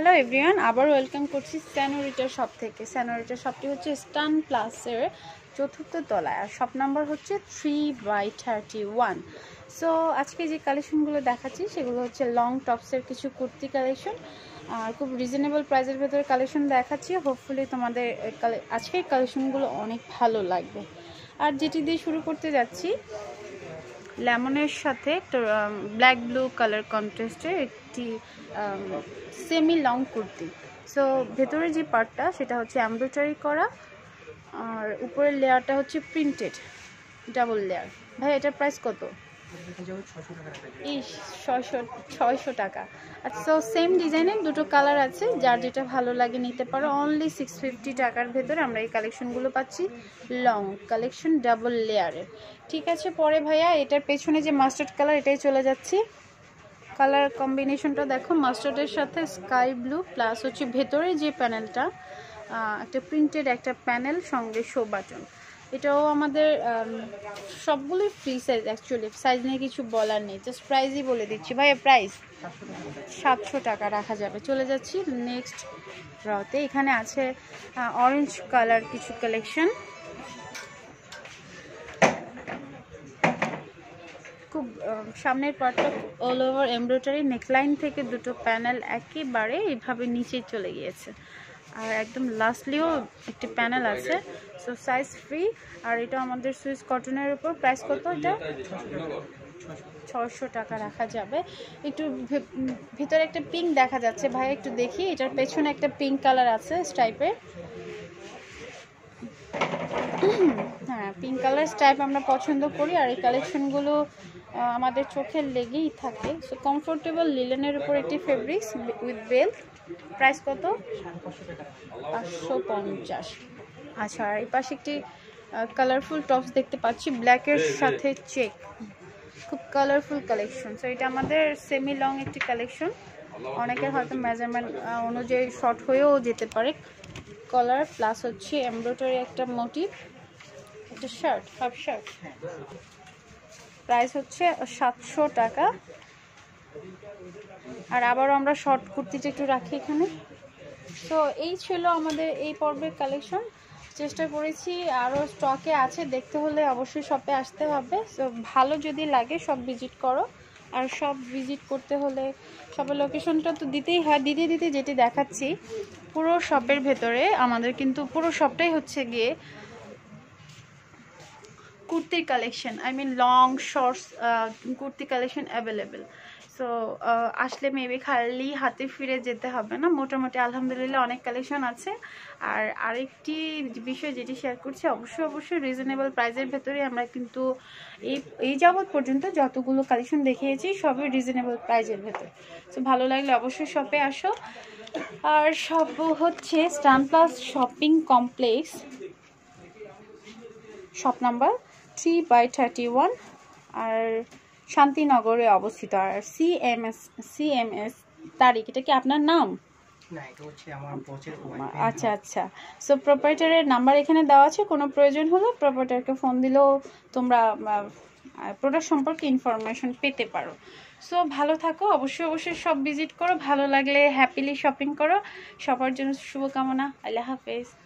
Hello everyone, আবার welcome করছি স্যানোরিটা shop থেকে। স্যানোরিটা শপটি হচ্ছে স্টান প্লাসের 4th তলায়, আর শপ নাম্বার হচ্ছে 3/31। সো আজকে যে কালেকশনগুলো দেখাচ্ছি সেগুলো হচ্ছে লং টপসের কিছু কুর্তি কালেকশন, আর খুব রিজনেবল প্রাইসের ভেতরে কালেকশন দেখাচ্ছি। হোপফুলি তোমাদের আজকের কালেকশনগুলো অনেক ভালো লাগবে। আর যেটি দিয়ে শুরু করতে যাচ্ছি, লেমনের সাথে ব্ল্যাক ব্লু কালার কন্ট্রাস্টের একটি সেমি লং কুর্তি। সো ভেতরে যে পার্টটা সেটা হচ্ছে এমব্রয়ডারি করা, আর উপরের লেয়ারটা হচ্ছে প্রিন্টেড ডাবল লেয়ার। ভাই এটার প্রাইস কত? 600 টাকা। আচ্ছা, সেম ডিজাইনের দুটো কালার আছে, যার যেটা ভালো লাগে নিতে পারো। অনলি 650 টাকার ভেতরে আমরা এই কালেকশনগুলো পাচ্ছি, লং কালেকশন ডাবল লেয়ারের। ঠিক আছে, পরে ভাইয়া এটার পেছনে যে মাস্টার্ড কালার, এটাই চলে যাচ্ছি। কালার কম্বিনেশনটা দেখো, মাস্টার্ডের সাথে স্কাই ব্লু, প্লাস হচ্ছে ভেতরে যে প্যানেলটা একটা প্রিন্টেড একটা প্যানেল, সঙ্গে শো বাটন। এটাও আমাদের সবগুলোই ফ্রি সাইজ, অ্যাকচুয়ালি সাইজ নিয়ে কিছু বলার নেই, জাস্ট প্রাইসই বলে দিচ্ছি। ভাইয়া প্রাইস 700 টাকা রাখা যাবে। চলে যাচ্ছি নেক্সট রাতে। এখানে আছে অরেঞ্জ কালার কিছু কালেকশন, খুব সামনের পার্টটা অল ওভার এমব্রয়ডারি, নেকলাইন থেকে দুটো প্যানেল একেবারে এইভাবে নিচে চলে গিয়েছে, আর একদম লাস্টলিও একটি প্যানেল আছে। সো সাইজ ফ্রি, আর এটা আমাদের সুইস কটনের উপর। প্রাইস কত এটা? 600 টাকা রাখা যাবে। একটু ভিতরে একটা পিঙ্ক দেখা যাচ্ছে, ভাই একটু দেখি। এটার পেছনে একটা পিঙ্ক কালার আছে স্ট্রাইপের। হ্যাঁ, পিঙ্ক কালার স্ট্রাইপ আমরা পছন্দ করি, আর এই কালেকশনগুলো আমাদের চোখের লেগেই থাকে। সো কমফোর্টেবল লিলেনের উপর একটি ফেব্রিক্স উইথ বেল্ট। প্রাইস কত? 550। আচ্ছা, আর এই পাশে একটি কালারফুল টপস দেখতে পাচ্ছি, ব্ল্যাকের সাথে চেক, খুব কালারফুল কালেকশন। সো এটা আমাদের সেমি লং একটি কালেকশন, অনেকের হয়তো মেজারমেন্ট অনুযায়ী শর্ট হয়েও যেতে পারে। কলার প্লাস হচ্ছে এমব্রয়ডারি একটা মোটিভ, একটা শার্ট, হাফ শার্ট। প্রাইস হচ্ছে 700 টাকা। আর আবারও আমরা শর্ট কুর্তিটা একটু রাখি এখানে। তো এই ছিল আমাদের এই পর্বের কালেকশন। চেষ্টা করেছি, আরও স্টকে আছে, দেখতে হলে অবশ্যই শপে আসতে হবে। তো ভালো যদি লাগে সব ভিজিট করো, আর সব ভিজিট করতে হলে শপের লোকেশনটা তো দিতেই হয়। দিতে যেটি দেখাচ্ছি, পুরো শপের ভেতরে আমাদের কিন্তু পুরো শপটাই হচ্ছে গিয়ে কুর্তির collection, I mean long shorts kurti collection available. So আসলে মেবি খালি হাতে ফিরে যেতে হবে না, মোটামুটি আলহামদুলিল্লাহ অনেক কালেকশন আছে। আর আরেকটি বিষয় যেটি শেয়ার করছি, অবশ্যই রিজনেবল প্রাইসের ভেতরে আমরা কিন্তু এই যাবৎ পর্যন্ত যতগুলো কালেকশন দেখিয়েছি সবই রিজনেবল প্রাইসের ভেতর। সো ভালো লাগলে অবশ্যই শপে আসো। আর সব হচ্ছে স্টান plus shopping complex, shop number 3/31, আর শান্তিনগরে অবস্থিত। আর সিএমএস তারিখ, এটা কি আপনার নাম? আচ্ছা। সো প্রোপাইটারের নাম্বার এখানে দেওয়া আছে, কোনো প্রয়োজন হলে প্রোপাইটারকে ফোন দিলেও তোমরা প্রোডাক্ট সম্পর্কে ইনফরমেশন পেতে পারো। সো ভালো থাকো, অবশ্যই সব ভিজিট করো, ভালো লাগলে হ্যাপিলি শপিং করো। সবার জন্য শুভকামনা। আল্লাহ হাফেজ।